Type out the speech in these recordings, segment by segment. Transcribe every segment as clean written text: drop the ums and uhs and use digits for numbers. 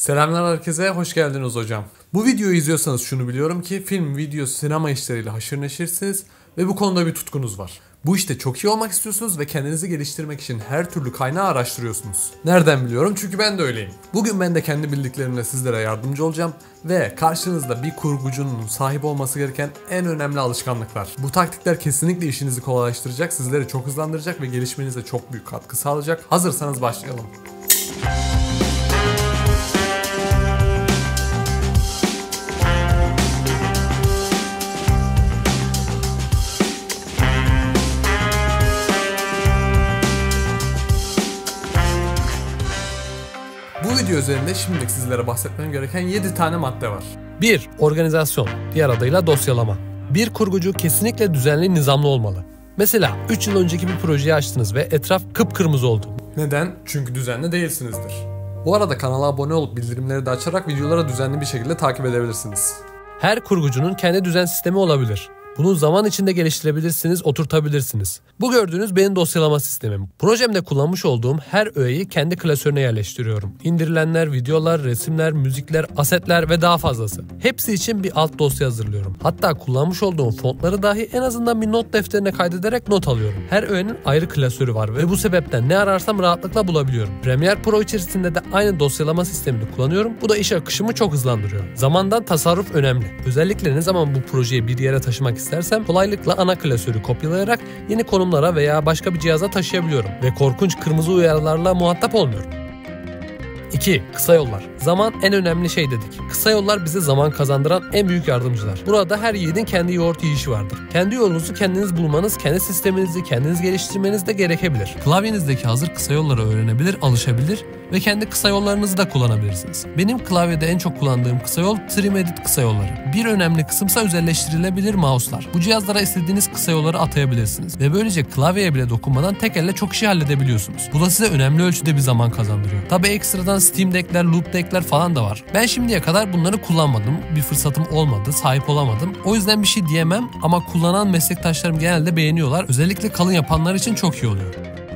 Selamlar herkese, hoş geldiniz hocam. Bu videoyu izliyorsanız şunu biliyorum ki film, video, sinema işleriyle haşır neşirsiniz ve bu konuda bir tutkunuz var. Bu işte çok iyi olmak istiyorsunuz ve kendinizi geliştirmek için her türlü kaynağı araştırıyorsunuz. Nereden biliyorum? Çünkü ben de öyleyim. Bugün ben de kendi bildiklerimle sizlere yardımcı olacağım ve karşınızda bir kurgucunun sahip olması gereken en önemli alışkanlıklar. Bu taktikler kesinlikle işinizi kolaylaştıracak, sizleri çok hızlandıracak ve gelişmenize çok büyük katkı sağlayacak. Hazırsanız başlayalım. Bu video üzerinde şimdilik sizlere bahsetmem gereken 7 tane madde var. 1. Organizasyon, diğer adıyla dosyalama. Bir kurgucu kesinlikle düzenli, nizamlı olmalı. Mesela 3 yıl önceki bir projeyi açtınız ve etraf kıpkırmızı oldu. Neden? Çünkü düzenli değilsinizdir. Bu arada kanala abone olup bildirimleri de açarak videolara düzenli bir şekilde takip edebilirsiniz. Her kurgucunun kendi düzen sistemi olabilir. Bunu zaman içinde geliştirebilirsiniz, oturtabilirsiniz. Bu gördüğünüz benim dosyalama sistemim. Projemde kullanmış olduğum her öğeyi kendi klasörüne yerleştiriyorum. İndirilenler, videolar, resimler, müzikler, asetler ve daha fazlası. Hepsi için bir alt dosya hazırlıyorum. Hatta kullanmış olduğum fontları dahi en azından bir not defterine kaydederek not alıyorum. Her öğenin ayrı klasörü var ve bu sebepten ne ararsam rahatlıkla bulabiliyorum. Premiere Pro içerisinde de aynı dosyalama sistemini kullanıyorum. Bu da iş akışımı çok hızlandırıyor. Zamandan tasarruf önemli. Özellikle ne zaman bu projeyi bir yere taşımak istersem kolaylıkla ana klasörü kopyalayarak yeni konumlara veya başka bir cihaza taşıyabiliyorum ve korkunç kırmızı uyarılarla muhatap olmuyorum. 2. Kısa yollar. Zaman en önemli şey dedik. Kısa yollar bize zaman kazandıran en büyük yardımcılar. Burada her yiğidin kendi yoğurt yiyişi vardır. Kendi yolunuzu kendiniz bulmanız, kendi sisteminizi kendiniz geliştirmeniz de gerekebilir. Klavyenizdeki hazır kısa yolları öğrenebilir, alışabilir ve kendi kısa yollarınızı da kullanabilirsiniz. Benim klavyede en çok kullandığım kısa yol Trim Edit kısa yolları. Bir önemli kısımsa özelleştirilebilir mouse'lar. Bu cihazlara istediğiniz kısa yolları atayabilirsiniz ve böylece klavyeye bile dokunmadan tek elle çok işi halledebiliyorsunuz. Bu da size önemli ölçüde bir zaman kazandırıyor. Tabi ekstradan Steam Deck'ler, Loop Deck'ler falan da var. Ben şimdiye kadar bunları kullanmadım. Bir fırsatım olmadı, sahip olamadım. O yüzden bir şey diyemem ama kullanan meslektaşlarım genelde beğeniyorlar. Özellikle kalın yapanlar için çok iyi oluyor.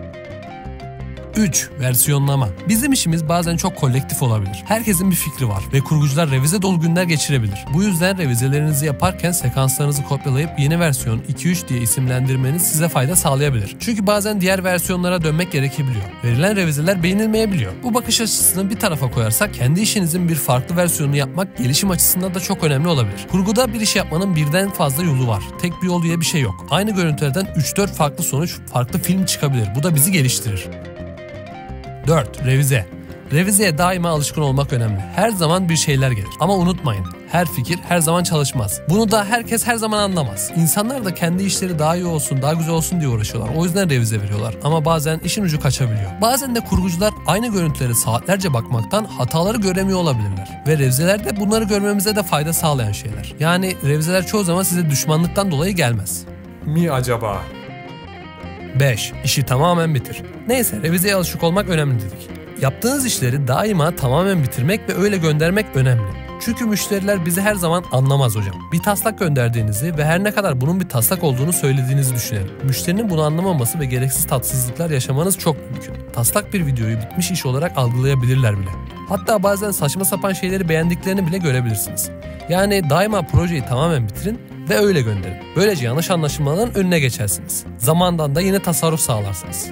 3. Versiyonlama. Bizim işimiz bazen çok kolektif olabilir. Herkesin bir fikri var ve kurgucular revize dolu günler geçirebilir. Bu yüzden revizelerinizi yaparken sekanslarınızı kopyalayıp yeni versiyon 2-3 diye isimlendirmeniz size fayda sağlayabilir. Çünkü bazen diğer versiyonlara dönmek gerekebiliyor. Verilen revizeler beğenilmeyebiliyor. Bu bakış açısını bir tarafa koyarsak kendi işinizin bir farklı versiyonunu yapmak gelişim açısından da çok önemli olabilir. Kurguda bir iş yapmanın birden fazla yolu var. Tek bir yol diye bir şey yok. Aynı görüntülerden 3-4 farklı sonuç, farklı film çıkabilir. Bu da bizi geliştirir. 4. Revize. Revizeye daima alışkın olmak önemli. Her zaman bir şeyler gelir. Ama unutmayın, her fikir her zaman çalışmaz. Bunu da herkes her zaman anlamaz. İnsanlar da kendi işleri daha iyi olsun, daha güzel olsun diye uğraşıyorlar. O yüzden revize veriyorlar. Ama bazen işin ucu kaçabiliyor. Bazen de kurgucular aynı görüntülere saatlerce bakmaktan hataları göremiyor olabilirler. Ve revizeler de bunları görmemize de fayda sağlayan şeyler. Yani revizeler çoğu zaman size düşmanlıktan dolayı gelmez. Mi acaba? 5. İşi tamamen bitir. Neyse, revizeye alışık olmak önemli dedik. Yaptığınız işleri daima tamamen bitirmek ve öyle göndermek önemli. Çünkü müşteriler bizi her zaman anlamaz hocam. Bir taslak gönderdiğinizi ve her ne kadar bunun bir taslak olduğunu söylediğinizi düşünelim. Müşterinin bunu anlamaması ve gereksiz tatsızlıklar yaşamanız çok mümkün. Taslak bir videoyu bitmiş iş olarak algılayabilirler bile. Hatta bazen saçma sapan şeyleri beğendiklerini bile görebilirsiniz. Yani daima projeyi tamamen bitirin ve öyle gönderin. Böylece yanlış anlaşılmaların önüne geçersiniz. Zamandan da yine tasarruf sağlarsınız.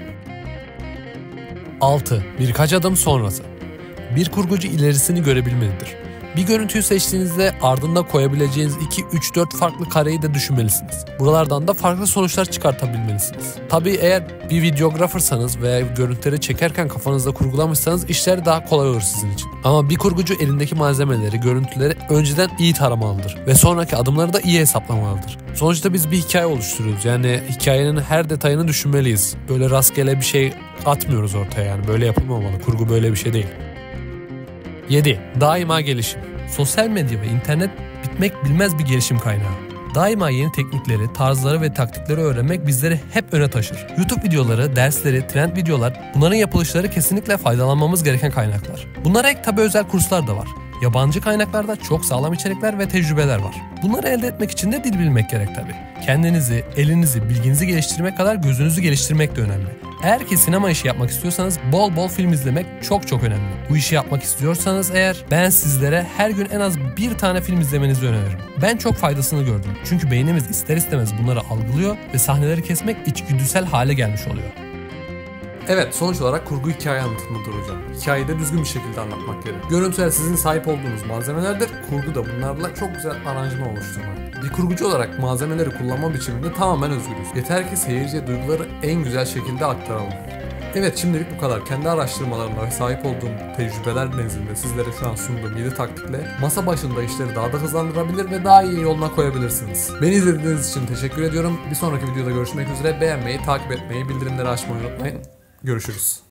6. Birkaç adım sonrası. Bir kurgucu ilerisini görebilmelidir. Bir görüntüyü seçtiğinizde ardında koyabileceğiniz 2-3-4 farklı kareyi de düşünmelisiniz. Buralardan da farklı sonuçlar çıkartabilmelisiniz. Tabii eğer bir videographersanız veya görüntüleri çekerken kafanızda kurgulamışsanız işler daha kolay olur sizin için. Ama bir kurgucu elindeki malzemeleri, görüntüleri önceden iyi taramalıdır ve sonraki adımları da iyi hesaplamalıdır. Sonuçta biz bir hikaye oluşturuyoruz. Yani hikayenin her detayını düşünmeliyiz. Böyle rastgele bir şey atmıyoruz ortaya, yani böyle yapılmamalı. Kurgu böyle bir şey değil. 7. Daima gelişim. Sosyal medya ve internet bitmek bilmez bir gelişim kaynağı. Daima yeni teknikleri, tarzları ve taktikleri öğrenmek bizleri hep öne taşır. YouTube videoları, dersleri, trend videolar, bunların yapılışları kesinlikle faydalanmamız gereken kaynaklar. Bunlara ek tabi özel kurslar da var. Yabancı kaynaklarda çok sağlam içerikler ve tecrübeler var. Bunları elde etmek için de dil bilmek gerek tabi. Kendinizi, elinizi, bilginizi geliştirmek kadar gözünüzü geliştirmek de önemli. Eğer ki sinema işi yapmak istiyorsanız bol bol film izlemek çok önemli. Bu işi yapmak istiyorsanız eğer ben sizlere her gün en az bir tane film izlemenizi öneririm. Ben çok faydasını gördüm. Çünkü beynimiz ister istemez bunları algılıyor ve sahneleri kesmek içgüdüsel hale gelmiş oluyor. Evet, sonuç olarak kurgu hikaye anlatımıdır hocam. Hikayeyi de düzgün bir şekilde anlatmak gerek. Görüntüler sizin sahip olduğunuz malzemelerdir. Kurgu da bunlarla çok güzel aranjman oluşturmak. Bir kurgucu olarak malzemeleri kullanma biçiminde tamamen özgürüz. Yeter ki seyirciye duyguları en güzel şekilde aktaralım. Evet, şimdilik bu kadar. Kendi araştırmalarımla ve sahip olduğum tecrübeler nezdinde sizlere şu an sunduğum 7 taktikle masa başında işleri daha da hızlandırabilir ve daha iyi yoluna koyabilirsiniz. Beni izlediğiniz için teşekkür ediyorum. Bir sonraki videoda görüşmek üzere. Beğenmeyi, takip etmeyi, bildirimleri açmayı unutmayın. Görüşürüz.